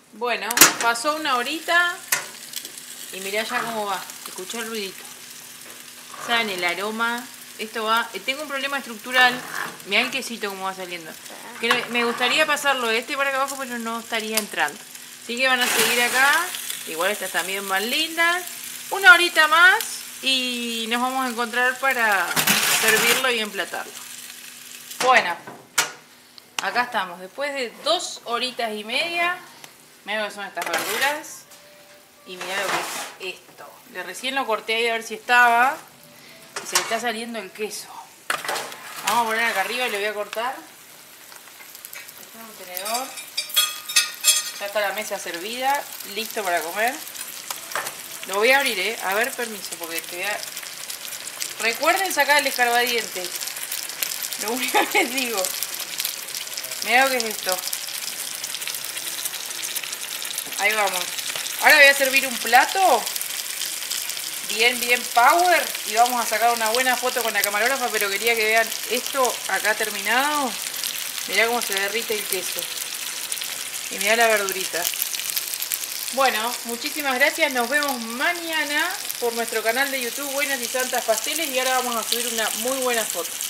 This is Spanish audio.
Bueno, pasó una horita y mirá ya cómo va. Escuchó el ruidito. ¿Saben el aroma? Esto va... Tengo un problema estructural. Mirá el quesito cómo va saliendo. Que me gustaría pasarlo de este para acá abajo, pero no estaría entrando. Así que van a seguir acá. Igual estas también van lindas. Una horita más y nos vamos a encontrar para servirlo y emplatarlo. Bueno, acá estamos. Después de 2 horitas y media. Mirá lo que son estas verduras. Y mirá lo que es esto. Recién lo corté ahí a ver si estaba. Y se le está saliendo el queso. Vamos a poner acá arriba y le voy a cortar. Este es un tenedor. Ya está la mesa servida. Listo para comer. Lo voy a abrir, a ver, permiso, porque te voy a... Recuerden sacar el escarbadiente. Lo único que les digo. Mirá lo que es esto. Ahí vamos. Ahora voy a servir un plato. Bien power. Y vamos a sacar una buena foto con la camarógrafa. Pero quería que vean esto acá terminado. Mirá cómo se derrite el queso. Y mirá la verdurita. Bueno, muchísimas gracias. Nos vemos mañana por nuestro canal de YouTube Buenas y Santas Pasteles. Y ahora vamos a subir una muy buena foto.